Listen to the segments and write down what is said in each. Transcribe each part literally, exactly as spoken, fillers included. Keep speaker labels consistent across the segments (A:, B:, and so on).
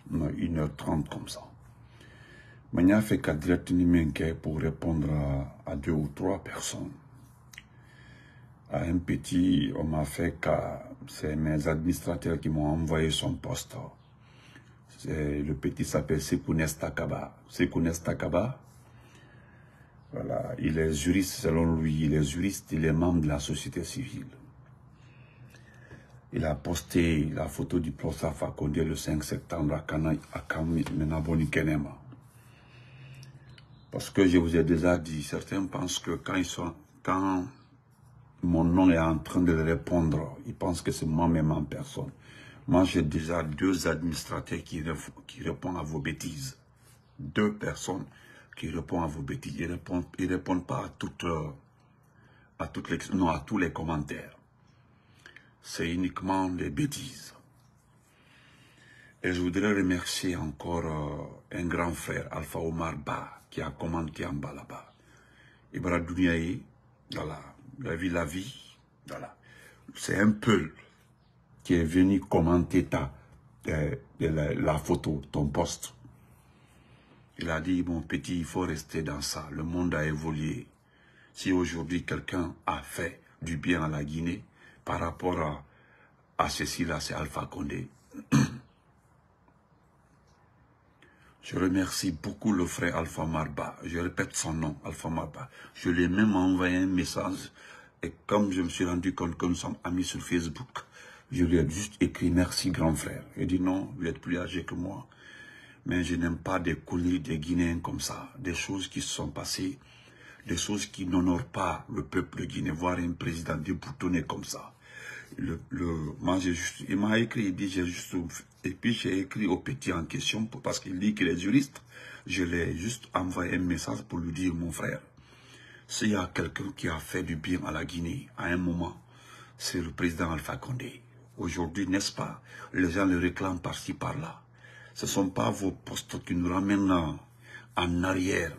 A: une heure trente comme ça. Mania fait qu'à direct pour répondre à, à deux ou trois personnes. À un petit, on m'a fait qu'à... C'est mes administrateurs qui m'ont envoyé son poste. Le petit s'appelle Sekounes Takaba. Sekounes Takaba, voilà, il est juriste selon lui, il est juriste, il est membre de la société civile. Il a posté la photo du professeur Alpha Condé le cinq septembre à Kanaboni Kenema. Parce que je vous ai déjà dit, certains pensent que quand, ils sont, quand mon nom est en train de répondre, ils pensent que c'est moi-même en personne. Moi, j'ai déjà deux administrateurs qui, qui répondent à vos bêtises. Deux personnes qui répondent à vos bêtises. Ils ne répondent, ils répondent pas à, toutes, à, toutes les, non, à tous les commentaires. C'est uniquement des bêtises. Et je voudrais remercier encore euh, un grand frère, Alpha Omar Ba, qui a commenté en bas là-bas. Ibra Douniaï, voilà, la vie, la vie, voilà. C'est un peu qui est venu commenter ta, euh, la, la photo, ton poste. Il a dit, mon petit, il faut rester dans ça. Le monde a évolué. Si aujourd'hui quelqu'un a fait du bien à la Guinée, par rapport à, à ceci-là, c'est Alpha Condé. Je remercie beaucoup le frère Alpha Marba. Je répète son nom, Alpha Marba. Je lui ai même envoyé un message. Et comme je me suis rendu compte que nous sommes amis sur Facebook, je lui ai juste écrit « Merci, grand frère ». Il dit « Non, vous êtes plus âgé que moi. Mais je n'aime pas des conneries des Guinéens comme ça. Des choses qui se sont passées, des choses qui n'honorent pas le peuple guinéen. Voir un président déboutonné comme ça. Le, le, moi, juste, il m'a écrit, il dit, j'ai juste, et puis j'ai écrit au petit en question, pour, parce qu'il dit qu'il est juriste. Je l'ai juste envoyé un message pour lui dire, mon frère, s'il y a quelqu'un qui a fait du bien à la Guinée, à un moment, c'est le président Alpha Condé. Aujourd'hui, n'est-ce pas, les gens le réclament par-ci, par-là. Ce ne sont pas vos postes qui nous ramènent en, en arrière,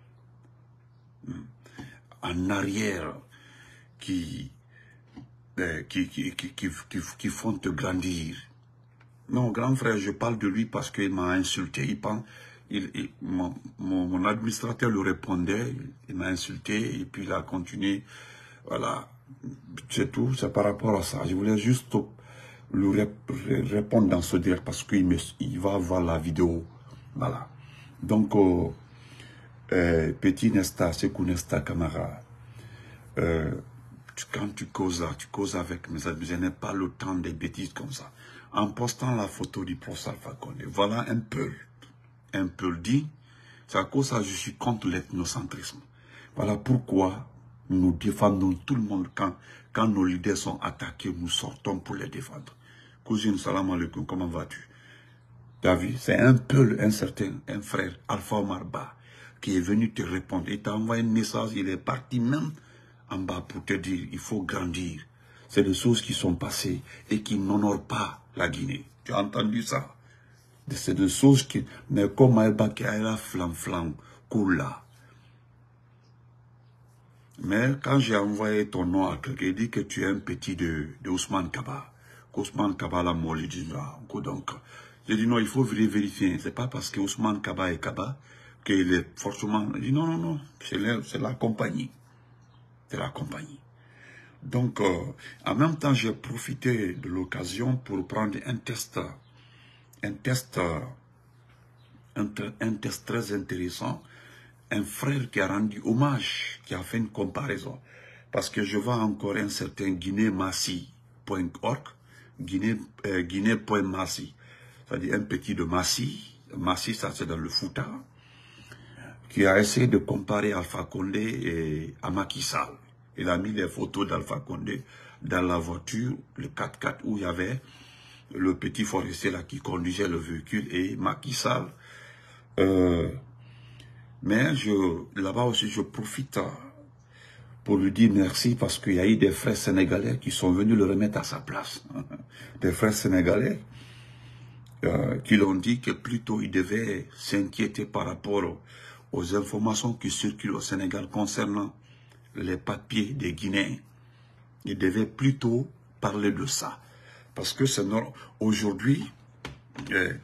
A: en arrière, qui... Qui, qui, qui, qui, qui, qui font te grandir. Non, grand frère, je parle de lui parce qu'il m'a insulté. Il pense, il, il, mon, mon, mon administrateur lui répondait, il m'a insulté et puis il a continué. Voilà, c'est tout, c'est par rapport à ça. Je voulais juste lui répondre dans ce direct parce qu'il il va voir la vidéo. Voilà. Donc, euh, euh, petit Nesta, Sekou Nesta Camara, euh, quand tu causes, tu causes avec mes amis, je n'ai pas le temps des bêtises comme ça. En postant la photo du professeur Alpha Condé, voilà un peu, un peu dit, c'est à cause de ça que je suis contre l'ethnocentrisme. Voilà pourquoi nous défendons tout le monde quand, quand nos leaders sont attaqués, nous sortons pour les défendre. Cousine, salam alaikum, comment vas-tu? Tu as vu, c'est un peu un certain, un frère, Alpha Marba, qui est venu te répondre. Il t'a envoyé un message, il est parti même en bas pour te dire, il faut grandir. C'est des choses qui sont passées et qui n'honorent pas la Guinée. Tu as entendu ça? C'est des choses qui... Mais comme Aïba qui a la flam flam, cool là. Mais quand j'ai envoyé ton nom à quelqu'un, il dit que tu es un petit de, de Ousmane Kaba. Ousmane Kaba l'a molli dit, donc, j'ai dit non, il faut vérifier. C'est pas parce que Ousmane Kaba est Kaba qu'il est forcément... Il dit non, non, non, c'est la, la compagnie. C'est la compagnie. Donc, euh, en même temps, j'ai profité de l'occasion pour prendre un test, un test, un, un test très intéressant. Un frère qui a rendu hommage, qui a fait une comparaison. Parce que je vois encore un certain guinémassi point org, Guinée, euh, Guinée.massi, c'est-à-dire un petit de Massi, Massi, ça c'est dans le Fouta, qui a essayé de comparer Alpha Condé et à Macky Sall. Il a mis les photos d'Alpha Condé dans la voiture, le quatre-quatre, où il y avait le petit forestier là qui conduisait le véhicule et Macky Sall. Euh, mais là-bas aussi, je profite pour lui dire merci parce qu'il y a eu des frères sénégalais qui sont venus le remettre à sa place. Des frères sénégalais euh, qui l'ont dit que plutôt il devait s'inquiéter par rapport aux, aux informations qui circulent au Sénégal concernant les papiers des Guinéens. Il devait plutôt parler de ça. Parce que c'est aujourd'hui, euh,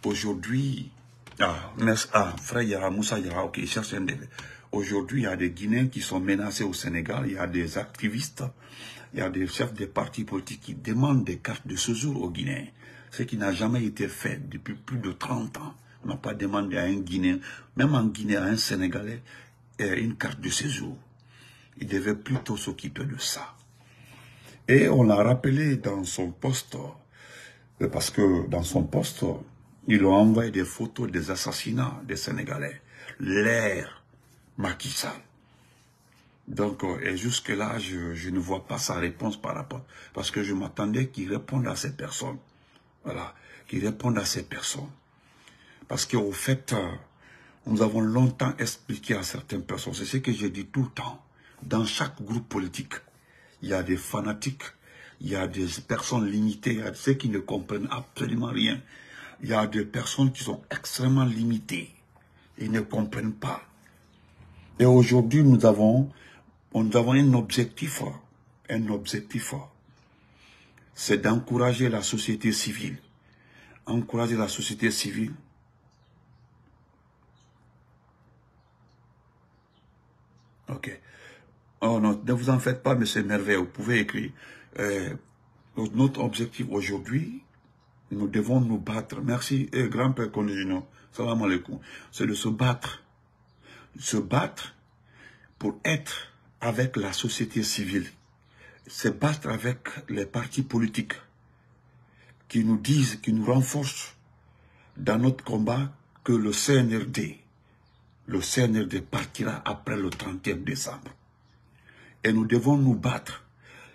A: aujourd'hui, ah, ah, frère Yara, Moussa Yara, ok, il cherche un délai. Aujourd'hui, il y a des Guinéens qui sont menacés au Sénégal, il y a des activistes, il y a des chefs de partis politiques qui demandent des cartes de séjour aux Guinéens. Ce qui n'a jamais été fait depuis plus de trente ans. On n'a pas demandé à un Guinéen, même en Guinée, à un Sénégalais, une carte de séjour. Il devait plutôt s'occuper de ça. Et on l'a rappelé dans son poste, parce que dans son poste, ils ont envoyé des photos des assassinats des Sénégalais. L'ère Macky Sall. Donc, et jusque-là, je, je ne vois pas sa réponse par rapport. Parce que je m'attendais qu'il réponde à ces personnes. Voilà. Qu'il réponde à ces personnes. Parce qu'au fait, nous avons longtemps expliqué à certaines personnes. C'est ce que je dis tout le temps. Dans chaque groupe politique, il y a des fanatiques, il y a des personnes limitées, il y a ceux qui ne comprennent absolument rien. Il y a des personnes qui sont extrêmement limitées. Ils ne comprennent pas. Et aujourd'hui, nous avons, nous avons un objectif, un objectif, c'est d'encourager la société civile. Encourager la société civile. Ok. Oh non, ne vous en faites pas, mais c'est merveilleux, vous pouvez écrire. Euh, notre objectif aujourd'hui, nous devons nous battre. Merci, eh, grand-père Kondijino, salam alaikum. C'est de se battre. Se battre pour être avec la société civile. Se battre avec les partis politiques qui nous disent, qui nous renforcent dans notre combat que le C N R D, le C N R D partira après le trente et un décembre. Et nous devons nous battre.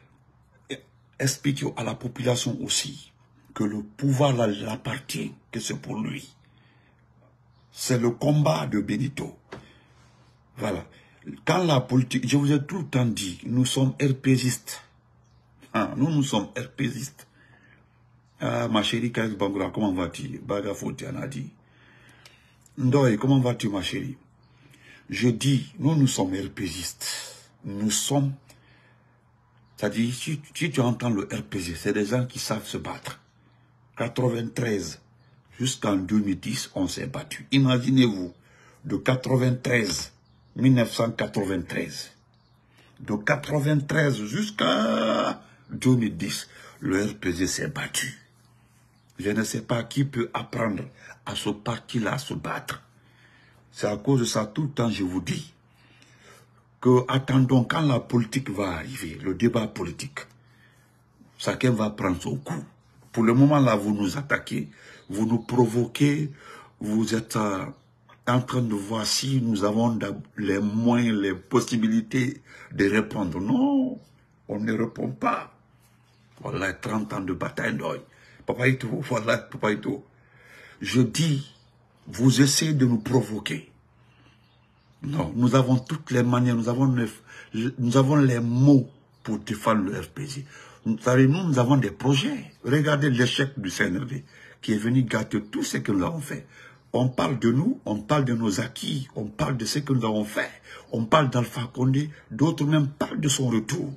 A: Expliquer à la population aussi que le pouvoir l'appartient, que c'est pour lui. C'est le combat de Benito. Voilà. Quand la politique, je vous ai tout le temps dit, nous sommes RPGistes. Ah, nous, nous sommes RPGistes. Ah, ma chérie, Bangura, comment vas-tu? Baga Fotiana dit. Ndoye, comment vas-tu, ma chérie? Je dis, nous, nous sommes RPGistes. Nous sommes... C'est-à-dire, si, si tu entends le R P G, c'est des gens qui savent se battre. quatre-vingt-treize jusqu'en deux mille dix, on s'est battu. Imaginez-vous, de quatre-vingt-treize, mille neuf cent quatre-vingt-treize, de quatre-vingt-treize jusqu'à deux mille dix, le R P G s'est battu. Je ne sais pas qui peut apprendre à ce parti-là à se battre. C'est à cause de ça, tout le temps, je vous dis, que attendons quand la politique va arriver, le débat politique, chacun va prendre son coup. Pour le moment là, vous nous attaquez, vous nous provoquez, vous êtes euh, en train de voir si nous avons les moyens, les possibilités de répondre. Non, on ne répond pas. Voilà, trente ans de bataille d'oeil. Papa Ito, voilà, Papa Ito. Je dis, vous essayez de nous provoquer. Non, nous avons toutes les manières, nous avons, les, nous avons les mots pour défendre le R P G. Vous savez, nous, nous avons des projets. Regardez l'échec du C N R D qui est venu gâter tout ce que nous avons fait. On parle de nous, on parle de nos acquis, on parle de ce que nous avons fait. On parle d'Alpha Condé, d'autres même parlent de son retour.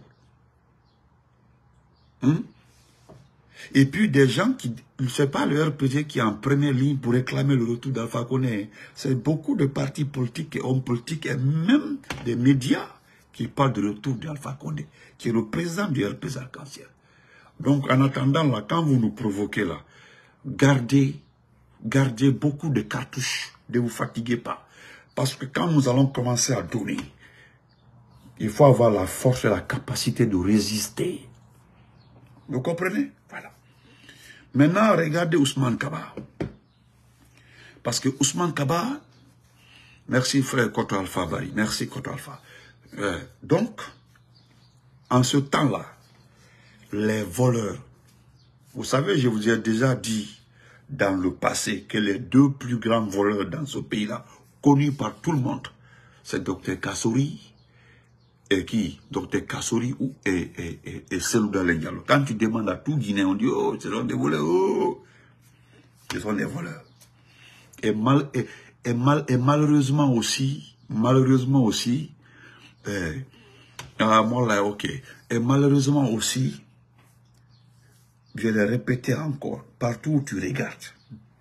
A: Hein? Et puis des gens qui, c'est pas le R P G qui est en première ligne pour réclamer le retour d'Alpha Condé. C'est beaucoup de partis politiques et hommes politiques et même des médias qui parlent du retour d'Alpha Condé, qui est le président du R P G Arc-en-Ciel. Donc en attendant là, quand vous nous provoquez là, gardez, gardez beaucoup de cartouches, ne vous fatiguez pas. Parce que quand nous allons commencer à donner, il faut avoir la force et la capacité de résister. Vous comprenez? Voilà. Maintenant, regardez Ousmane Kaba. Parce que Ousmane Kaba, merci frère Koto Alpha Bari, merci Koto Alpha. Euh, donc, en ce temps-là, les voleurs, vous savez, je vous ai déjà dit dans le passé que les deux plus grands voleurs dans ce pays-là, connus par tout le monde, c'est Docteur Kassouri et qui? Docteur Kassouri et, et, et, et Selouda Lendialo. Quand tu demandes à tout Guinée, on dit, oh, ce sont des voleurs, oh, ce sont des voleurs. Et, mal, et, et, mal, et malheureusement aussi, malheureusement aussi, euh, ah, moi là, ok, et malheureusement aussi, je vais le répéter encore, partout où tu regardes,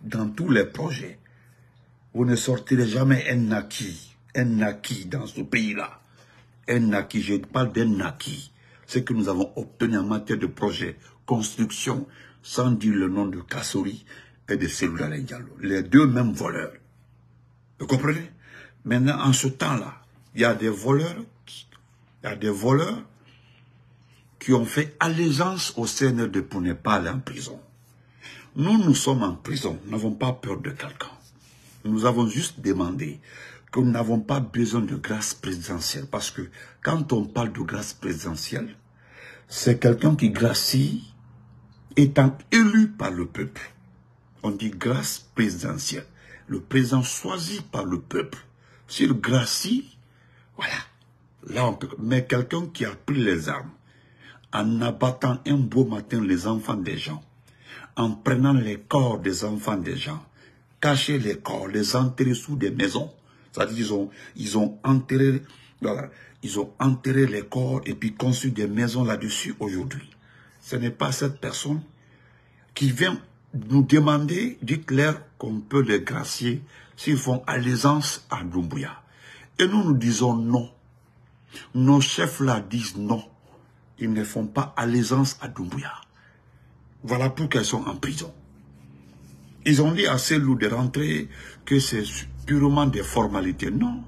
A: dans tous les projets. Vous ne sortirez jamais un acquis, un acquis dans ce pays-là. Un acquis, je parle d'un acquis. Ce que nous avons obtenu en matière de projet, construction, sans dire le nom de Kassori et de Cellou Dalein Diallo. Les deux mêmes voleurs. Vous comprenez? Maintenant, en ce temps-là, il y a des voleurs, qui, il y a des voleurs qui ont fait allégeance au C N R D pour ne pas aller en prison. Nous, nous sommes en prison, nous n'avons pas peur de quelqu'un. Nous avons juste demandé que nous n'avons pas besoin de grâce présidentielle. Parce que quand on parle de grâce présidentielle, c'est quelqu'un qui gracie étant élu par le peuple. On dit grâce présidentielle. Le président choisi par le peuple. S'il gracie, voilà. Là, on peut... Mais quelqu'un qui a pris les armes, en abattant un beau matin les enfants des gens, en prenant les corps des enfants des gens, cacher les corps, les enterrer sous des maisons. C'est-à-dire qu'ils ont, ils ont enterré, voilà, ils ont enterré les corps et puis conçu des maisons là-dessus aujourd'hui. Ce n'est pas cette personne qui vient nous demander, dites-leur qu'on peut les gracier s'ils font allégeance à Doumbouya. Et nous nous disons non. Nos chefs là disent non. Ils ne font pas allégeance à Doumbouya. Voilà pourquoi ils sont en prison. Ils ont dit à Cellou de rentrer que c'est purement des formalités. Non.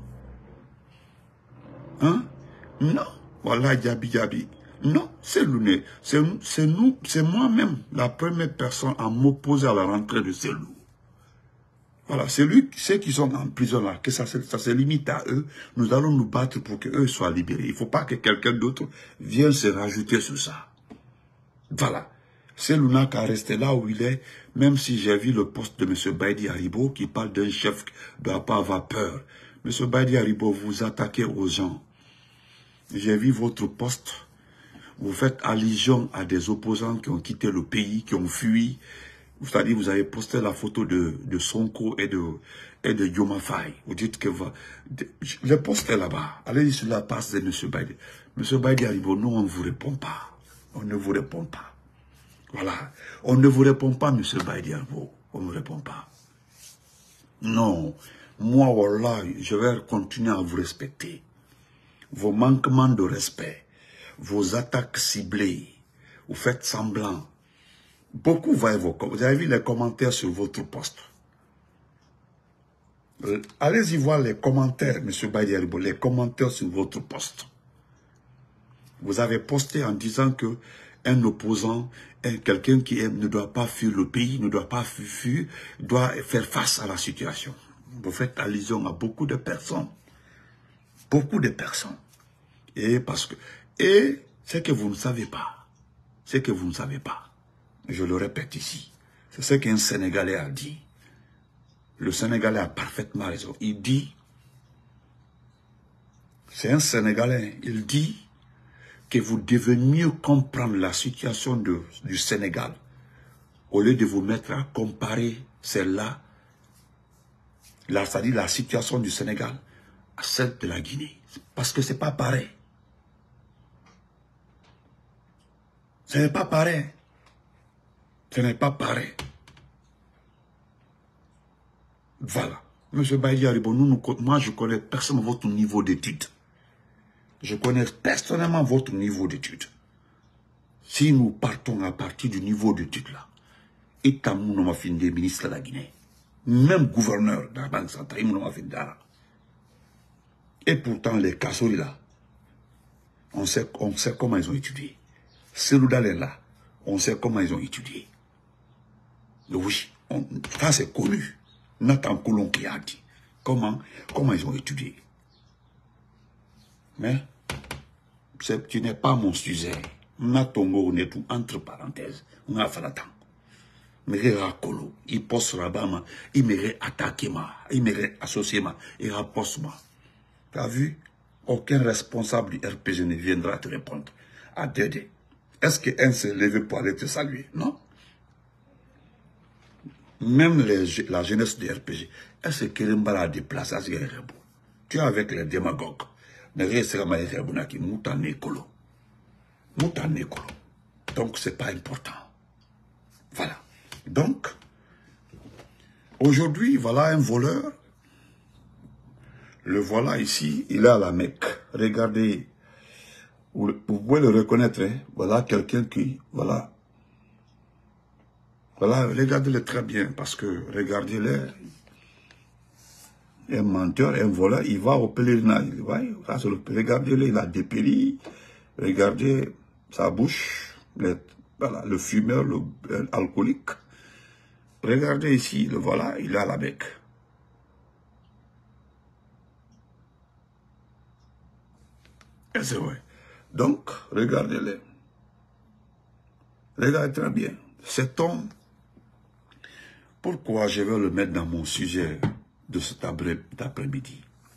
A: Hein? Non. Voilà, Djabi Djabi. Non, Cellou, c'est nous, c'est moi-même la première personne à m'opposer à la rentrée de Cellou. Voilà, c'est lui, ceux qui sont en prison là, que ça, ça se limite à eux. Nous allons nous battre pour qu'eux soient libérés. Il ne faut pas que quelqu'un d'autre vienne se rajouter sur ça. Voilà. Cellou n'a qu'à rester là où il est, même si j'ai vu le poste de M. Baïdi Haribo qui parle d'un chef qui ne doit pas avoir peur. M. Baïdi Haribo, vous attaquez aux gens. J'ai vu votre poste. Vous faites allusion à des opposants qui ont quitté le pays, qui ont fui. C'est-à-dire, vous avez posté la photo de, de Sonko et de, et de Yoma Faye. Vous dites que va, de, le poste est là-bas. Allez sur la passe de M. Baïdi. M. Baïdi Haribo, nous, on ne vous répond pas. On ne vous répond pas. Voilà. On ne vous répond pas, M. Baïdi Haribo. On ne vous répond pas. Non. Moi, voilà, je vais continuer à vous respecter. Vos manquements de respect, vos attaques ciblées, vous faites semblant. Beaucoup voient vos commentaires. Vous avez vu les commentaires sur votre poste. Allez-y voir les commentaires, M. Baïdi Haribo, les commentaires sur votre poste. Vous avez posté en disant que un opposant, quelqu'un qui aime, ne doit pas fuir le pays, ne doit pas fuir, doit faire face à la situation. Vous faites allusion à beaucoup de personnes. Beaucoup de personnes. Et parce que, et c'est que vous ne savez pas. C'est que vous ne savez pas. Je le répète ici. C'est ce qu'un Sénégalais a dit. Le Sénégalais a parfaitement raison. Il dit, c'est un Sénégalais, il dit que vous devez mieux comprendre la situation de, du Sénégal au lieu de vous mettre à comparer celle-là, c'est-à-dire la situation du Sénégal, à celle de la Guinée. Parce que ce n'est pas pareil. Ce n'est pas pareil. Ce n'est pas pareil. Voilà. Monsieur Baïdi Haribo, nous, nous, moi je connais personne votre niveau d'études. Je connais personnellement votre niveau d'études. Si nous partons à partir du niveau d'études là, et Tamou n'a fait des ministres de la Guinée, même gouverneur de la Banque centrale, il n'a fait d'ara. Et pourtant, les Kassori là, on sait, on sait comment ils ont étudié. Cellou Dalein là, on sait comment ils ont étudié. Oui, on, ça c'est connu. Nathan Coulon qui a dit comment, comment ils ont étudié. Mais, tu n'es pas mon sujet. Natongo, on est tout entre parenthèses. On a fait la temps. Mais Kolo, il poste là-bas, il m'irait attaquer, il m'irait associer, il rapporte moi. Tu as vu? Aucun responsable du R P G ne viendra te répondre. À Dédé. Est-ce qu'un s'est levé pour aller te saluer? Non. Même les, la jeunesse du R P G. Est-ce que Kérimba a déplacé à ce Rebou? Tu es avec les démagogues. Mais récemment, il y a un qui Moutane Kolo. Moutane Kolo. Donc, ce n'est pas important. Voilà. Donc, Aujourd'hui, voilà un voleur. Le voilà ici, il est à la Mecque. Regardez, vous, vous pouvez le reconnaître. Hein? Voilà quelqu'un qui, voilà. Voilà, regardez-le très bien, parce que, regardez-le. Un menteur, un voleur, il va au pèlerinage. Regardez-le, il a dépéri. Regardez sa bouche, le, voilà, le fumeur, l'alcoolique. Regardez ici, le voilà, il est à la Mecque. Et c'est vrai. Donc, regardez-le. Regardez très bien. Cet homme, pourquoi je vais le mettre dans mon sujet de cet après-midi?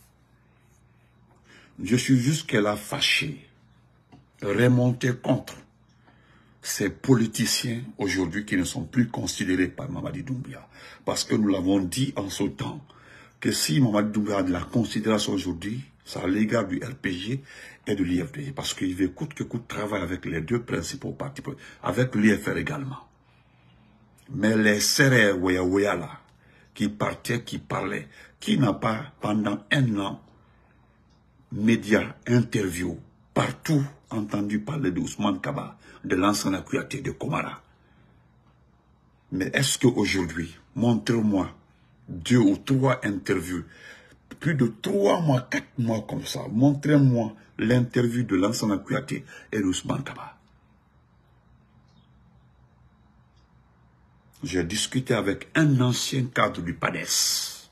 A: Je suis jusque-là fâché, remonté contre ces politiciens aujourd'hui qui ne sont plus considérés par Mamadi Doumbouya. Parce que nous l'avons dit en ce temps, que si Mamadi Doumbouya a de la considération aujourd'hui, c'est à l'égard du R P G et de l'I F D G. Parce qu'il veut coûte que coûte travailler avec les deux principaux partis, avec l'I F R également. Mais les Séré Ouya Ouya là, qui partaient, qui parlaient, qui n'a pas pendant un an, médias, interviews, partout entendu parler de Ousmane Kaba, de Lansana Kouyaté, de Komara. Mais est-ce qu'aujourd'hui, montrez-moi deux ou trois interviews, plus de trois mois, quatre mois comme ça, montrez-moi l'interview de Lansana Kouyaté et d'Ousmane Kaba. J'ai discuté avec un ancien cadre du P A D E S.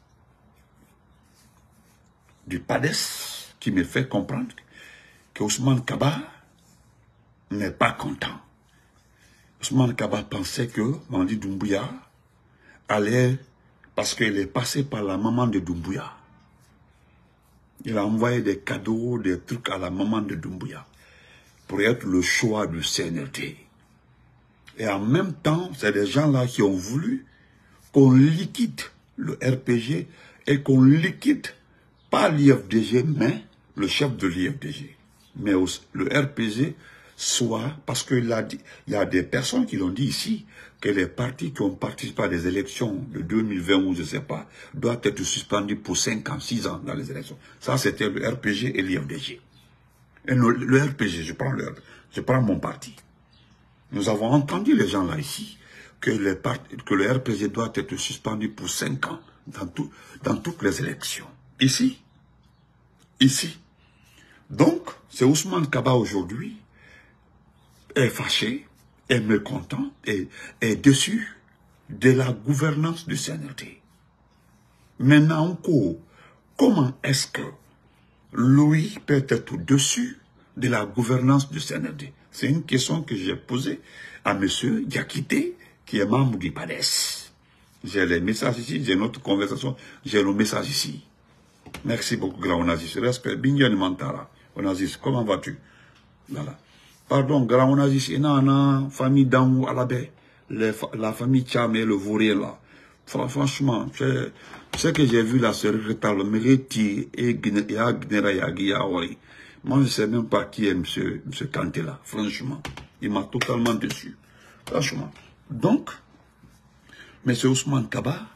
A: Du P A D E S, qui me fait comprendre que Ousmane Kaba n'est pas content. Ousmane Kaba pensait que Mamadi Doumbouya allait, parce qu'il est passé par la maman de Doumbouya. Il a envoyé des cadeaux, des trucs à la maman de Doumbouya pour être le choix du C N R T. Et en même temps, c'est des gens-là qui ont voulu qu'on liquide le R P G et qu'on liquide pas l'I F D G, mais le chef de l'I F D G. Mais le R P G soit, parce qu'il a dit, il y a des personnes qui l'ont dit ici, que les partis qui ont participé à des élections de deux mille vingt ou je ne sais pas, doivent être suspendus pour cinq ans, six ans dans les élections. Ça, c'était le R P G et l'I F D G. Et le, le R P G, je prends, le, je prends mon parti. Nous avons entendu les gens là ici, que, les partis, que le R P G doit être suspendu pour cinq ans dans, tout, dans toutes les élections. Ici, ici. Donc, c'est Ousmane Kaba aujourd'hui, est fâché, est mécontent, et est déçu de la gouvernance du C N R T. Maintenant encore, comment est-ce que lui peut être au-dessus de la gouvernance du C N R T? C'est une question que j'ai posée à M. Diakité, qui est membre du P A D E S. J'ai les messages ici, j'ai notre conversation, j'ai le message ici. Merci beaucoup, grand Onazis. Respect, Binyan Mantara. Onazis, comment vas-tu? Voilà. Pardon, grand Onazis, il y a une famille d'Amou à la baie, la famille Tcham et le Vaurien là. Franchement, ce que j'ai vu là, c'est le Mériti et Agnera Yagiawari. Moi, je ne sais même pas qui est M. Kanté là, franchement. Il m'a totalement déçu. Franchement. Donc, M. Ousmane Kaba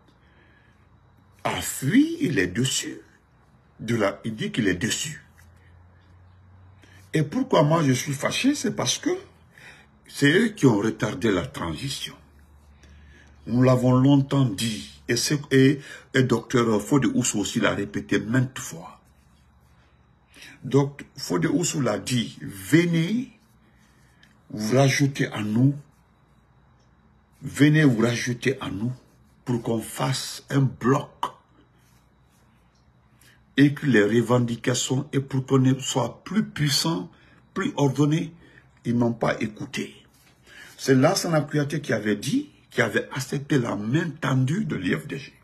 A: a fui, il est dessus. De la, il dit qu'il est dessus. Et pourquoi moi je suis fâché, c'est parce que c'est eux qui ont retardé la transition. Nous l'avons longtemps dit, et, et, et docteur Fodé Oussou aussi l'a répété maintes fois. Donc, Fodé Oussou l'a dit, venez vous rajouter à nous, venez vous rajouter à nous pour qu'on fasse un bloc et que les revendications, et pour qu'on soit plus puissant, plus ordonné, ils n'ont pas écouté. C'est Lansana Kouyaté qui avait dit, qui avait accepté la main tendue de l'I F D G.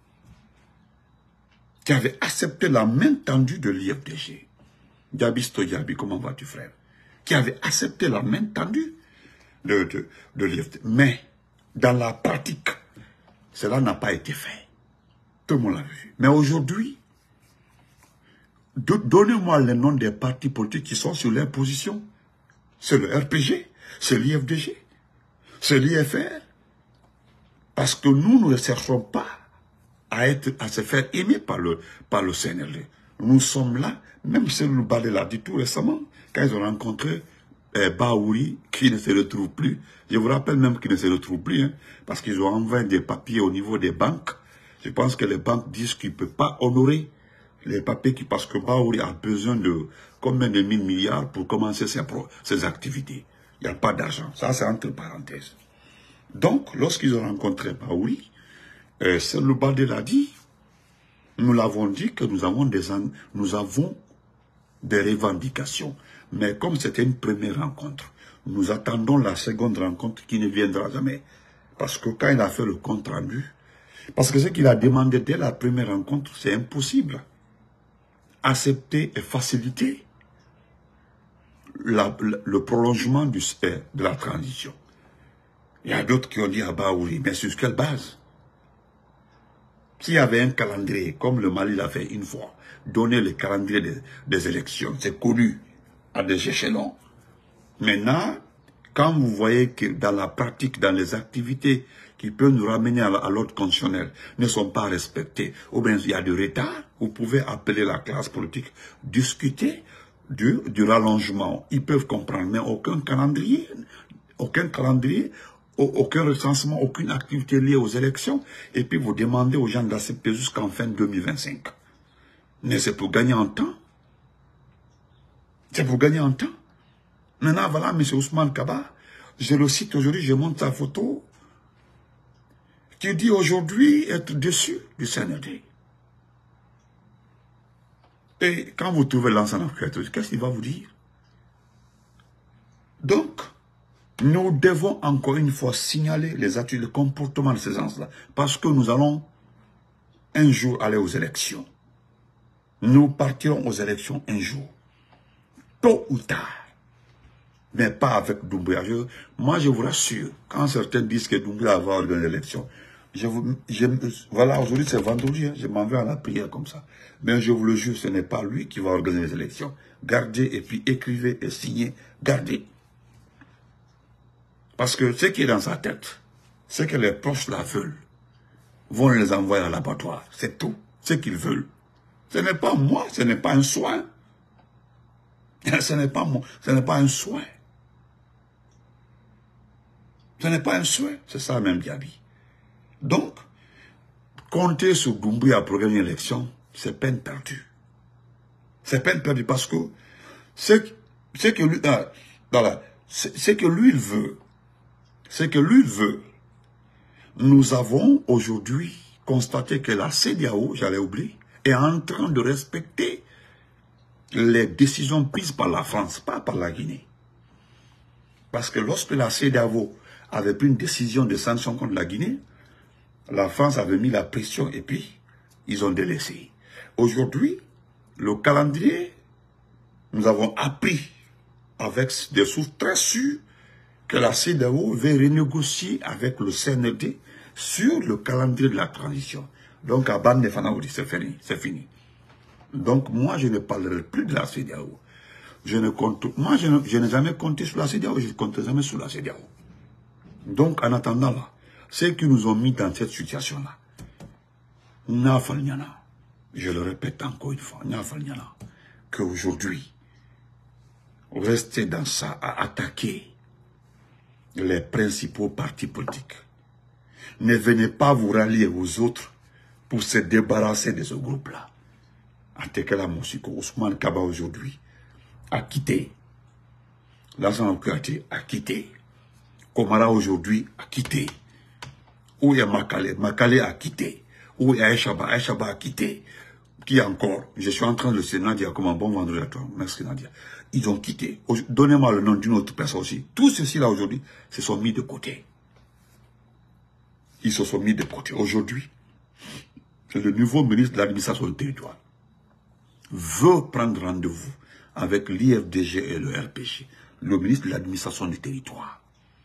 A: Qui avait accepté la main tendue de l'I F D G. Diabisto Diaby, comment vas-tu, frère? Qui avait accepté la main tendue de, de, de l'I F D G. Mais, dans la pratique, cela n'a pas été fait. Tout le monde l'a vu. Mais aujourd'hui, donnez-moi les noms des partis politiques qui sont sur leur position. C'est le R P G, c'est l'I F D G, c'est l'I F R. Parce que nous, nous ne cherchons pas à, être, à se faire aimer par le, par le C N R D. Nous sommes là, même si le Balé l'a dit tout récemment, quand ils ont rencontré eh, Baouri, qui ne se retrouve plus. Je vous rappelle même qu'il ne se retrouve plus, hein, parce qu'ils ont envoyé des papiers au niveau des banques. Je pense que les banques disent qu'ils ne peuvent pas honorer les papiers, qui, parce que Baouri a besoin de combien de mille milliards pour commencer ses, pro, ses activités. Il n'y a pas d'argent. Ça, c'est entre parenthèses. Donc, lorsqu'ils ont rencontré Baouri, euh, le Balé l'a dit, nous l'avons dit que nous avons, des, nous avons des revendications. Mais comme c'était une première rencontre, nous attendons la seconde rencontre qui ne viendra jamais. Parce que quand il a fait le compte rendu, parce que ce qu'il a demandé dès la première rencontre, c'est impossible. Accepter et faciliter la, le, le prolongement du, de la transition. Il y a d'autres qui ont dit, ah bah oui, mais sur quelle base? S'il y avait un calendrier, comme le Mali l'a fait une fois, donner le calendrier des, des élections, c'est connu à des échelons. Maintenant, quand vous voyez que dans la pratique, dans les activités qui peuvent nous ramener à l'ordre constitutionnel, ne sont pas respectées, ou bien il y a du retard, vous pouvez appeler la classe politique, discuter du, du rallongement. Ils peuvent comprendre, mais aucun calendrier, aucun calendrier, aucun recensement, aucune activité liée aux élections, et puis vous demandez aux gens d'accepter jusqu'en fin deux mille vingt-cinq. Mais c'est pour gagner en temps. C'est pour gagner en temps. Maintenant, voilà, M. Ousmane Kaba, je le cite aujourd'hui, je montre sa photo, qui dit aujourd'hui être déçu du C N R D. Et quand vous trouvez l'ensemble, qu'est-ce qu'il va vous dire? Donc, nous devons encore une fois signaler les attitudes, le comportement de ces gens-là, parce que nous allons un jour aller aux élections. Nous partirons aux élections un jour, tôt ou tard, mais pas avec Doumbouya. Je, moi, je vous rassure, quand certains disent que Doumbouya va organiser l'élection, je vous, je, voilà, aujourd'hui c'est vendredi, hein, je m'en vais à la prière comme ça, mais je vous le jure, ce n'est pas lui qui va organiser les élections. Gardez et puis écrivez et signez, gardez. Parce que ce qui est dans sa tête, ce que les proches la veulent, vont les envoyer à l'abattoir. C'est tout. Ce qu'ils veulent. Ce n'est pas moi, ce n'est pas un soin. Ce n'est pas moi, ce n'est pas un soin. Ce n'est pas un soin. C'est ça même Diaby. Donc, compter sur Doumbouya pour gagner l'élection, c'est peine perdue. C'est peine perdue parce que ce que lui, euh, voilà, ce que lui il veut, ce que lui veut, nous avons aujourd'hui constaté que la CEDEAO, j'allais oublier, est en train de respecter les décisions prises par la France, pas par la Guinée. Parce que lorsque la CEDEAO avait pris une décision de sanction contre la Guinée, la France avait mis la pression et puis ils ont délaissé. Aujourd'hui, le calendrier, nous avons appris avec des sources très sûres que la CEDEAO veut renégocier avec le C N R D sur le calendrier de la transition. Donc, à Ban de Fanaoudi, c'est fini, c'est fini. Donc, moi, je ne parlerai plus de la CEDEAO. Je ne compte, moi, je n'ai jamais compté sur la CEDEAO, je ne compte jamais sur la CEDEAO. Donc, en attendant là, ceux qui nous ont mis dans cette situation-là, je le répète encore une fois, qu'aujourd'hui, rester dans ça à attaquer les principaux partis politiques. Ne venez pas vous rallier aux autres pour se débarrasser de ce groupe-là. Atekela Moussiko, Ousmane Kaba aujourd'hui a quitté. Lassana Kouyaté a quitté. Komara aujourd'hui a quitté. Où est Makale? Makale a quitté. Où est Aïchaba? Aïchaba a quitté. Qui encore? Je suis en train de le Nadia comme un bon vendredi à toi. Merci Nadia. Ils ont quitté. Donnez-moi le nom d'une autre personne aussi. Tous ceux-ci-là aujourd'hui se sont mis de côté. Ils se sont mis de côté. Aujourd'hui, le nouveau ministre de l'administration du territoire veut prendre rendez-vous avec l'I F D G et le R P G, le ministre de l'administration du territoire.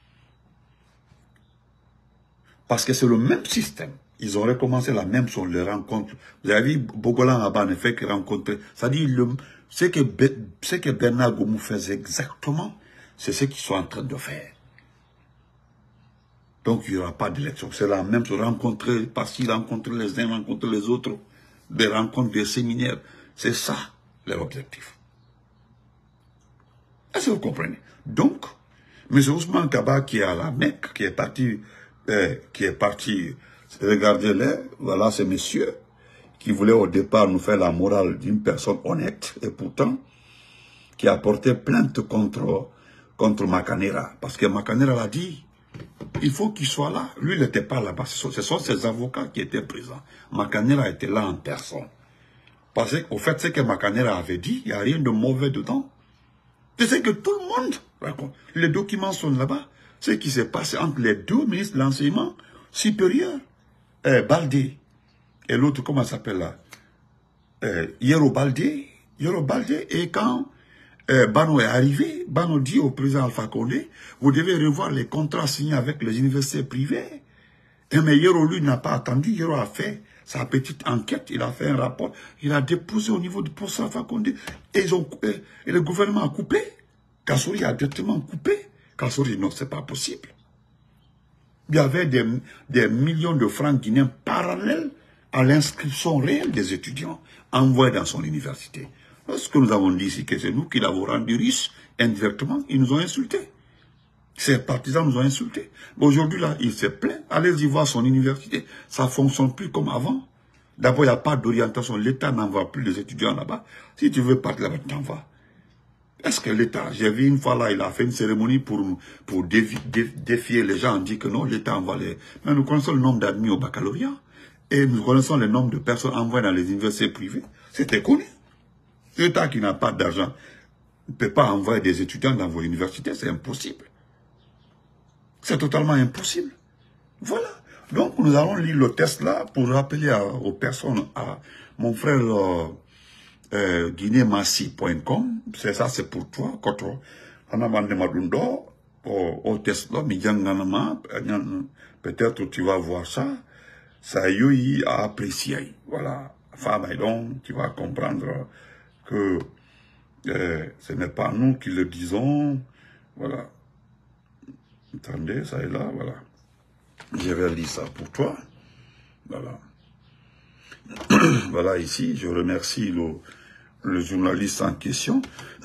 A: Parce que c'est le même système. Ils ont recommencé la même chose, les rencontres. Vous avez vu, Bogolan Abba ne fait que rencontrer. C'est-à-dire, ce que, ce que Bernard Gomou faisait exactement, c'est ce qu'ils sont en train de faire. Donc il n'y aura pas d'élection. C'est la même chose, rencontrer par-ci, rencontrer les uns, rencontrer les autres, des rencontres, des séminaires. C'est ça leur objectif. Est-ce que vous comprenez? Donc, M. Ousmane Kaba qui est à la Mecque, qui est parti, euh, qui est parti, regardez-les, voilà ces messieurs qui voulaient au départ nous faire la morale d'une personne honnête, et pourtant, qui a porté plainte contre, contre Makanera. Parce que Makanera l'a dit, il faut qu'il soit là. Lui, il n'était pas là-bas. Ce sont ses avocats qui étaient présents. Makanera était là en personne. Parce qu'au fait, ce que Makanera avait dit, il n'y a rien de mauvais dedans. C'est ce que tout le monde raconte. Les documents sont là-bas. Ce qui s'est passé entre les deux ministres de l'enseignement supérieur, euh, Baldé, et l'autre, comment ça s'appelle là, euh, Yero Baldé, Yero Baldé, et quand euh, Bano est arrivé, Bano dit au président Alpha Condé, vous devez revoir les contrats signés avec les universités privées. Et mais Yero, lui, n'a pas attendu. Yero a fait sa petite enquête, il a fait un rapport, il a déposé au niveau du poste Alpha Condé, et, ils ont coupé, et le gouvernement a coupé. Kassouri a directement coupé. Kassouri dit non, c'est pas possible. Il y avait des, des millions de francs guinéens parallèles à l'inscription réelle des étudiants envoyés dans son université. Lorsque nous avons dit ici que c'est nous qui l'avons rendu riche, indirectement, ils nous ont insultés. Ses partisans nous ont insultés. Aujourd'hui, là, il se plaint. Allez-y voir son université. Ça ne fonctionne plus comme avant. D'abord, il n'y a pas d'orientation. L'État n'envoie plus les étudiants là-bas. Si tu veux partir là-bas, tu t'en vas. Est-ce que l'État, j'ai vu une fois là, il a fait une cérémonie pour, pour défier, défier les gens, on dit que non, l'État envoie les... Mais nous connaissons le nombre d'admis au baccalauréat, et nous connaissons le nombre de personnes envoyées dans les universités privées. C'était connu. L'État qui n'a pas d'argent ne peut pas envoyer des étudiants dans vos universités, c'est impossible. C'est totalement impossible. Voilà. Donc nous allons lire le test là pour rappeler à, aux personnes, à mon frère... Euh, Euh, guinémassi point com, c'est ça, c'est pour toi, quand on a demandé Madundo, au test là, peut-être tu vas voir ça, ça y a apprécié, voilà, femme, et donc tu vas comprendre que euh, ce n'est pas nous qui le disons, voilà, attendez, ça est là, voilà, je vais lire ça pour toi, voilà. Voilà, ici, je remercie le, le journaliste en question.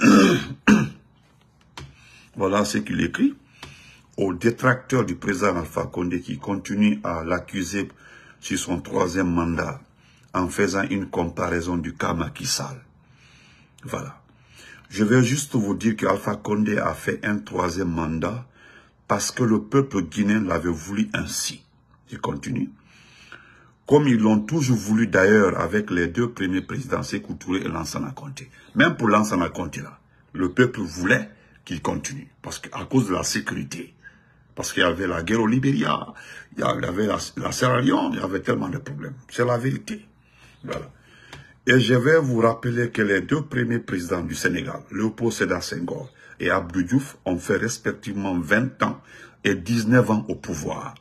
A: Voilà ce qu'il écrit. Aux détracteurs du président Alpha Condé qui continue à l'accuser sur son troisième mandat en faisant une comparaison du cas Macky Sall. Voilà. Je vais juste vous dire qu'Alpha Condé a fait un troisième mandat parce que le peuple guinéen l'avait voulu ainsi. Je continue. Comme ils l'ont toujours voulu d'ailleurs avec les deux premiers présidents, Sékou Touré et Lansana Conté. Même pour Lansana Conté là, le peuple voulait qu'il continue. Parce qu'à cause de la sécurité. Parce qu'il y avait la guerre au Libéria, il y avait la, la Sierra Leone, il y avait tellement de problèmes. C'est la vérité. Voilà. Et je vais vous rappeler que les deux premiers présidents du Sénégal, Léopold Sédar Senghor et Abdou Diouf, ont fait respectivement vingt ans et dix-neuf ans au pouvoir.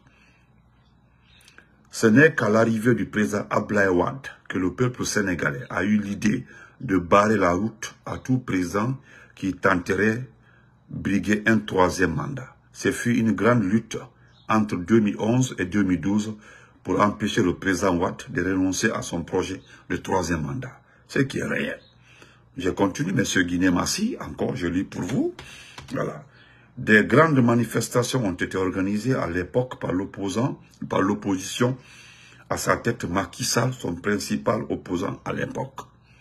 A: Ce n'est qu'à l'arrivée du président Abdoulaye Wade que le peuple sénégalais a eu l'idée de barrer la route à tout président qui tenterait briguer un troisième mandat. Ce fut une grande lutte entre deux mille onze et deux mille douze pour empêcher le président Wade de renoncer à son projet de troisième mandat. Ce qui est réel. Je continue, M. Guinémassi, encore, je lis pour vous. Voilà. Des grandes manifestations ont été organisées à l'époque par l'opposant, par l'opposition à sa tête Macky Sall, son principal opposant à l'époque.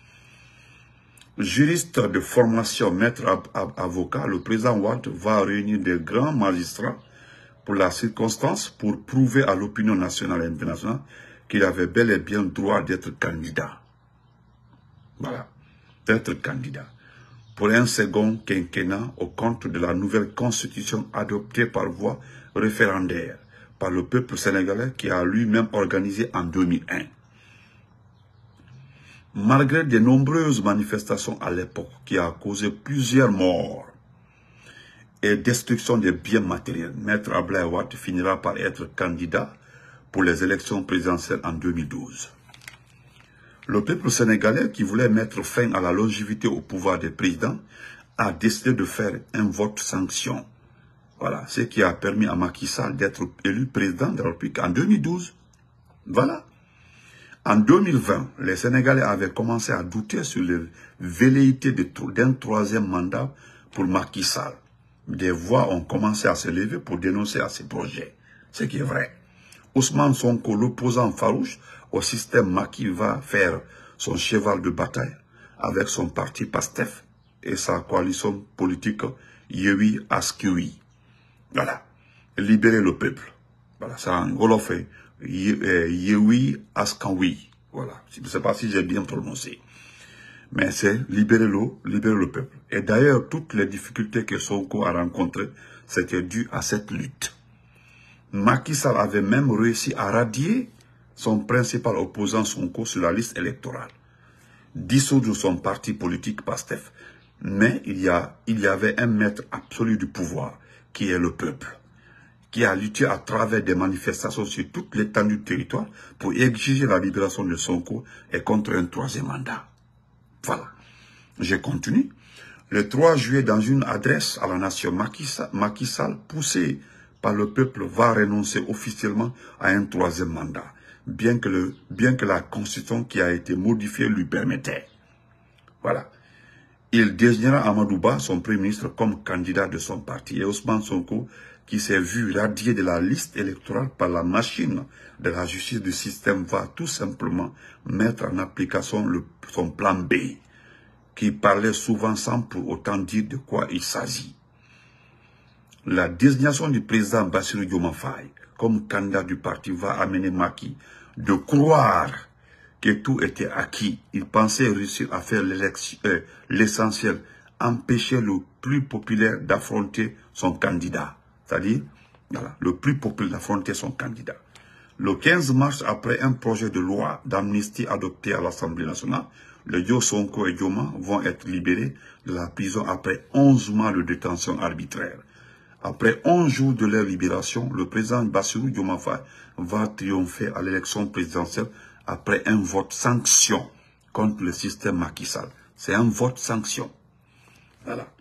A: Juriste de formation, maître avocat, le président Wade va réunir des grands magistrats pour la circonstance pour prouver à l'opinion nationale et internationale qu'il avait bel et bien droit d'être candidat. Voilà, d'être candidat. Pour un second quinquennat au compte de la nouvelle constitution adoptée par voie référendaire par le peuple sénégalais qui a lui-même organisé en deux mille un. Malgré de nombreuses manifestations à l'époque qui a causé plusieurs morts et destruction des biens matériels, Maître Abdoulaye Wade finira par être candidat pour les élections présidentielles en deux mille douze. Le peuple sénégalais, qui voulait mettre fin à la longévité au pouvoir des présidents, a décidé de faire un vote sanction. Voilà, ce qui a permis à Macky Sall d'être élu président de la République en deux mille douze. Voilà. En deux mille vingt, les Sénégalais avaient commencé à douter sur les velléités d'un troisième mandat pour Macky Sall. Des voix ont commencé à se lever pour dénoncer à ces projets. Ce qui est vrai. Ousmane Sonko, l'opposant farouche au système Macky, va faire son cheval de bataille avec son parti PASTEF et sa coalition politique Yewi Askiwi. Voilà. Libérer le peuple. Voilà, ça en wolof est Yewi Askawi. Voilà. Je ne sais pas si j'ai bien prononcé. Mais c'est libérer le, libérer le peuple. Et d'ailleurs, toutes les difficultés que Sonko a rencontrées, c'était dû à cette lutte. Macky Sall avait même réussi à radier son principal opposant Sonko sur la liste électorale. Dissoudre son parti politique PASTEF. Mais il y, a, il y avait un maître absolu du pouvoir, qui est le peuple, qui a lutté à travers des manifestations sur toute l'étendue du territoire pour exiger la libération de Sonko et contre un troisième mandat. Voilà. Je continue. Le trois juillet, dans une adresse à la nation, Macky Sall, Macky Sall, poussé par le peuple, va renoncer officiellement à un troisième mandat, bien que, le, bien que la constitution qui a été modifiée lui permettait. Voilà. Il désignera Amadou Ba, son premier ministre, comme candidat de son parti. Et Ousmane Sonko, qui s'est vu radié de la liste électorale par la machine de la justice du système, va tout simplement mettre en application le, son plan B, qui parlait souvent sans pour autant dire de quoi il s'agit. La désignation du président Bassirou Diomaye Faye comme candidat du parti va amener Macky de croire que tout était acquis. Il pensait réussir à faire l'essentiel, euh, empêcher le plus populaire d'affronter son candidat. C'est-à-dire, voilà, le plus populaire d'affronter son candidat. Le quinze mars, après un projet de loi d'amnistie adopté à l'Assemblée nationale, le duo Sonko et Dioma vont être libérés de la prison après onze mois de détention arbitraire. Après onze jours de leur libération, le président Bassirou Diomaye Faye va triompher à l'élection présidentielle après un vote sanction contre le système Macky Sall. C'est un vote sanction. Voilà.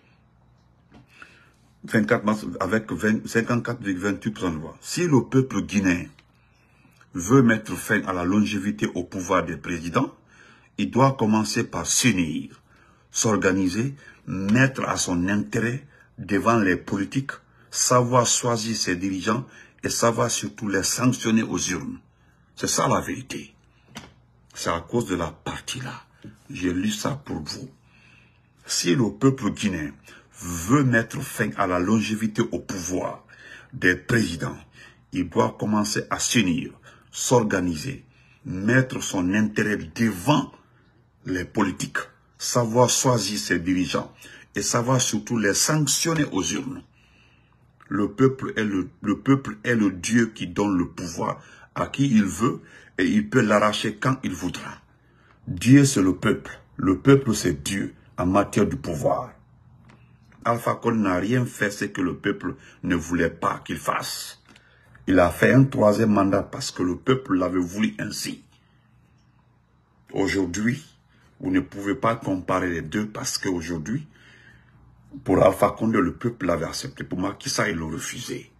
A: vingt-quatre mars avec cinquante-quatre virgule vingt-huit pour cent de voix. Si le peuple guinéen veut mettre fin à la longévité au pouvoir des présidents, il doit commencer par s'unir, s'organiser, mettre à son intérêt devant les politiques, savoir choisir ses dirigeants et savoir surtout les sanctionner aux urnes. C'est ça la vérité. C'est à cause de la partie là. J'ai lu ça pour vous. Si le peuple guinéen veut mettre fin à la longévité au pouvoir des présidents, il doit commencer à s'unir, s'organiser, mettre son intérêt devant les politiques, savoir choisir ses dirigeants et savoir surtout les sanctionner aux urnes. Le peuple est le, le peuple est le Dieu qui donne le pouvoir à qui il veut et il peut l'arracher quand il voudra. Dieu c'est le peuple. Le peuple c'est Dieu en matière de pouvoir. Alpha Condé n'a rien fait ce que le peuple ne voulait pas qu'il fasse. Il a fait un troisième mandat parce que le peuple l'avait voulu ainsi. Aujourd'hui, vous ne pouvez pas comparer les deux parce qu'aujourd'hui, pour Alpha Condé, le peuple l'avait accepté. Pour Macky Sall, il l'a refusé.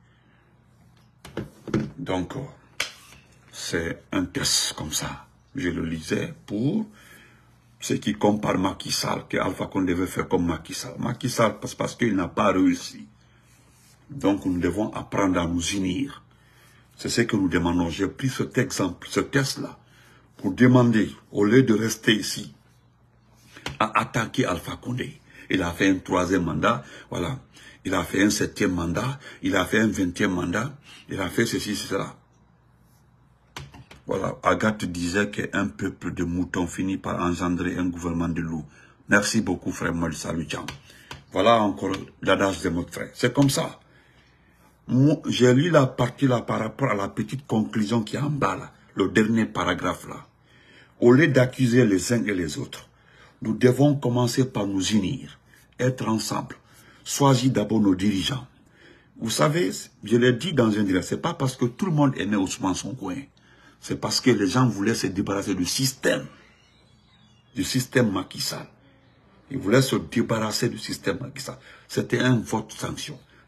A: Donc, c'est un test comme ça. Je le lisais pour ceux qui comparent Macky Sall, que Alpha Condé veut faire comme Macky Sall. Macky Sall, parce qu'il n'a pas réussi. Donc, nous devons apprendre à nous unir. C'est ce que nous demandons. J'ai pris cet exemple, ce test-là, pour demander, au lieu de rester ici, à attaquer Alpha Condé. Il a fait un troisième mandat, voilà. Il a fait un septième mandat, il a fait un vingtième mandat, il a fait ceci, cela. Voilà, Agathe disait qu'un peuple de moutons finit par engendrer un gouvernement de loups. Merci beaucoup, frère Mal Salujan. Voilà encore l'adage de notre frère. C'est comme ça. J'ai lu la partie là par rapport à la petite conclusion qui est en bas là, le dernier paragraphe là. Au lieu d'accuser les uns et les autres, nous devons commencer par nous unir, être ensemble, choisir d'abord nos dirigeants. Vous savez, je l'ai dit dans un direct, c'est pas parce que tout le monde aimait Ousmane Sonko, c'est parce que les gens voulaient se débarrasser du système, du système Macky Sall. Ils voulaient se débarrasser du système Macky Sall. C'était un vote sanction.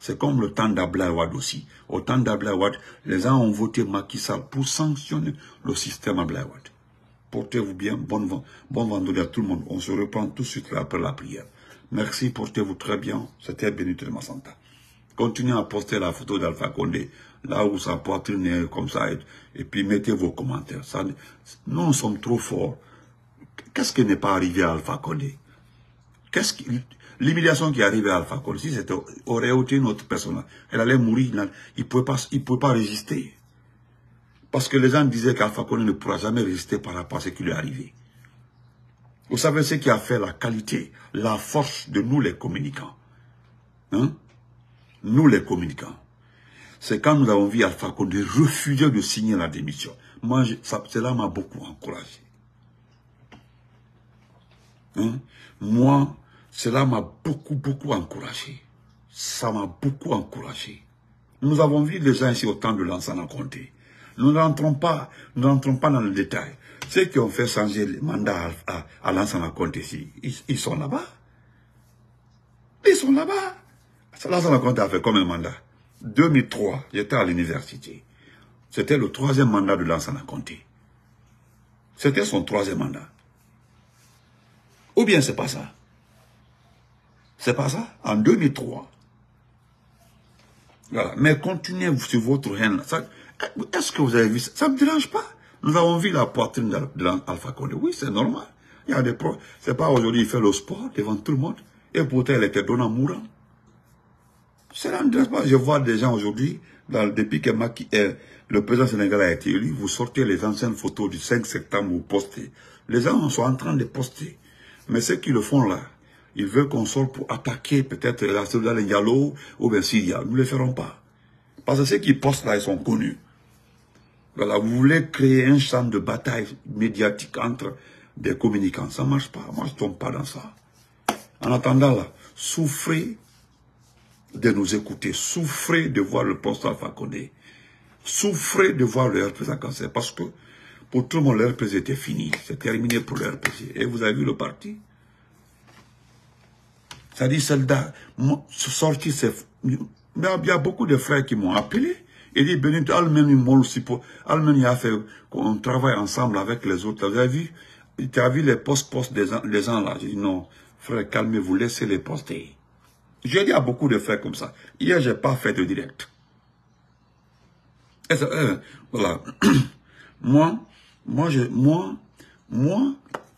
A: C'est comme le temps d'Abdoulaye Wade aussi. Au temps d'Abdoulaye Wade, les gens ont voté Macky Sall pour sanctionner le système Abdoulaye Wade. Portez-vous bien, bon, bon vendredi à tout le monde. On se reprend tout de suite après la prière. Merci, portez-vous très bien. C'était Benito de Massanta. Continuez à poster la photo d'Alpha Condé, là où sa poitrine est comme ça, et, et puis mettez vos commentaires. Ça, nous, nous sommes trop forts. Qu'est-ce qui n'est pas arrivé à Alpha Condé? Qu'est-ce qui... L'humiliation qui est arrivée à Alpha Condé, si c'était aurait été une autre personne, elle allait mourir, il ne pouvait pas, il pouvait pas résister. Parce que les gens disaient qu'Alpha Condé ne pourra jamais résister par rapport à ce qui lui est arrivé. Vous savez ce qui a fait la qualité, la force de nous les communicants. Hein? Nous les communicants. C'est quand nous avons vu Alpha Condé refuser de signer la démission. Moi, je, ça, cela m'a beaucoup encouragé. Hein? Moi, cela m'a beaucoup, beaucoup encouragé. Ça m'a beaucoup encouragé. Nous avons vu les gens ici au temps de Lansana Conté. Nous n'entrons pas, nous n'entrons pas dans le détail. Ceux qui ont fait changer le mandat à, à, à Lansana Conté ici, ils, ils sont là-bas. Ils sont là-bas. Lansana Conté a fait combien de mandats? deux mille trois, j'étais à l'université. C'était le troisième mandat de Lansana Conté. C'était son troisième mandat. Ou bien c'est pas ça? C'est pas ça? En deux mille trois. Voilà. Mais continuez sur votre haine. Est-ce que vous avez vu ça? Ça ne me dérange pas. Nous avons vu la poitrine de l'Alpha Condé. Oui, c'est normal. Il y a des pro. C'est pas aujourd'hui, il fait le sport devant tout le monde. Et pourtant, elle était donnant mourant. Ça ne me dérange pas. Je vois des gens aujourd'hui, depuis que Macky, eh, le président sénégalais a été élu, vous sortez les anciennes photos du cinq septembre, vous postez. Les gens sont en train de poster. Mais ceux qui le font là, ils veulent qu'on sorte pour attaquer peut-être la Soledad Diallo ou bien Syria. Nous ne le ferons pas. Parce que ceux qui postent là, ils sont connus. Voilà, vous voulez créer un champ de bataille médiatique entre des communicants. Ça ne marche pas. Moi, je ne tombe pas dans ça. En attendant là, souffrez de nous écouter. Souffrez de voir le poste Alpha Condé. Souffrez de voir le R P G cancer. Parce que pour tout le monde, le R P G était fini. C'est terminé pour le R P G. Et vous avez vu le parti? Ça dit, soldats, sortir, c'est... Mais il y a beaucoup de frères qui m'ont appelé. Et dit, Benito, Almeni a fait qu'on travaille ensemble avec les autres. Vous avez vu, tu as vu les post-posts des, des gens là. J'ai dit, non, frère, calmez-vous, laissez les poster. J'ai dit à beaucoup de frères comme ça. Hier, je n'ai pas fait de direct. Et ça, euh, voilà. moi, moi, je, moi, moi,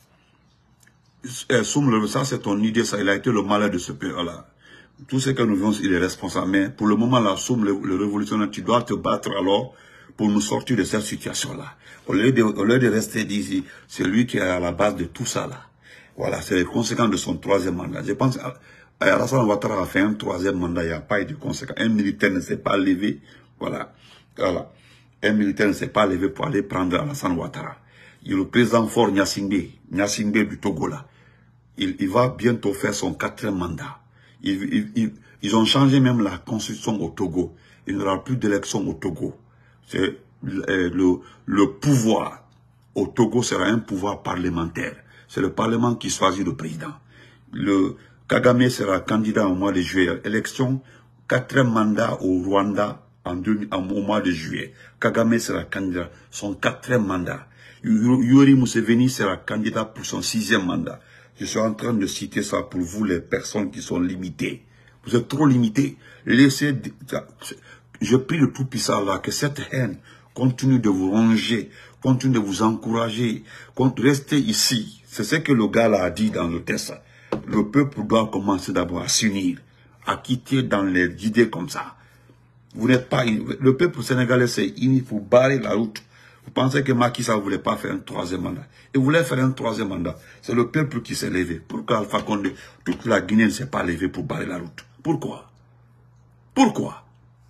A: euh, Soum, ça c'est ton idée, ça, il a été le malheur de ce pays-là. Tout ce que nous vivons, il est responsable. Mais pour le moment, là, Soum, le, le révolutionnaire, tu dois te battre alors pour nous sortir de cette situation-là. Au lieu de, au lieu de rester d'ici, c'est lui qui est à la base de tout ça, là. Voilà, c'est les conséquences de son troisième mandat. Je pense qu'Alassane Ouattara a fait un troisième mandat, il n'y a pas eu de conséquences. Un militaire ne s'est pas levé, voilà, voilà. Un militaire ne s'est pas levé pour aller prendre Alassane Ouattara. Il y a le président fort Gnassingbé, Gnassingbé du Togo, là. Il, il va bientôt faire son quatrième mandat. Ils, ils, ils, ils ont changé même la constitution au Togo. Il n'y aura plus d'élection au Togo. C'est le, le, le pouvoir au Togo sera un pouvoir parlementaire. C'est le Parlement qui choisit le président. Le Kagame sera candidat au mois de juillet. Élection, quatrième mandat au Rwanda en deux, en, au mois de juillet. Kagame sera candidat, son quatrième mandat. Yoweri Museveni sera candidat pour son sixième mandat. Je suis en train de citer ça pour vous, les personnes qui sont limitées. Vous êtes trop limités. Laissez, je prie le Tout-Puissant là, que cette haine continue de vous ronger, continue de vous encourager, restez ici. C'est ce que le gars là a dit dans le texte. Le peuple doit commencer d'abord à s'unir, à quitter dans les idées comme ça. Vous n'êtes pas, le peuple sénégalais s'est uni pour barrer la route. Vous pensez que Macky Sall ne voulait pas faire un troisième mandat. Il voulait faire un troisième mandat. C'est le peuple qui s'est levé. Pourquoi Alpha Condé, toute la Guinée ne s'est pas levée pour barrer la route? Pourquoi? Pourquoi?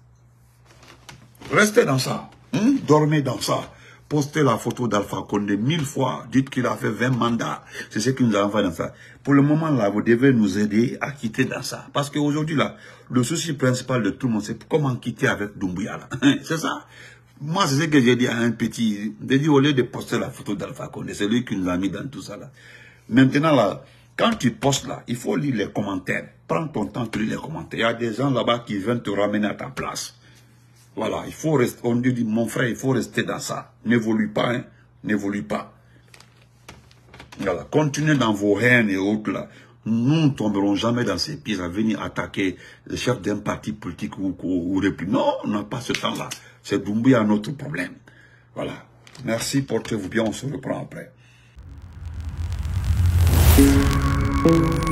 A: Restez dans ça. Hein? Dormez dans ça. Postez la photo d'Alpha Condé mille fois. Dites qu'il a fait vingt mandats. C'est ce qui nous a envoyé dans ça. Pour le moment, là, vous devez nous aider à quitter dans ça. Parce qu'aujourd'hui, là, le souci principal de tout le monde, c'est comment quitter avec Doumbouya, là. C'est ça. Moi, c'est ce que j'ai dit à un petit... J'ai dit, au lieu de poster la photo d'Alpha Condé, c'est lui qui nous a mis dans tout ça, là. Maintenant, là, Quand tu postes là, il faut lire les commentaires. Prends ton temps pour lire les commentaires. Il y a des gens là-bas qui viennent te ramener à ta place. Voilà, il faut rester, on dit, mon frère, il faut rester dans ça. N'évolue pas, hein, n'évolue pas. Voilà, continuez dans vos haines et autres là. Nous ne tomberons jamais dans ces pieds à venir attaquer le chef d'un parti politique ou, ou, ou république. Non, on n'a pas ce temps-là. C'est Doumbouya notre problème. Voilà. Merci, portez-vous bien, on se reprend après.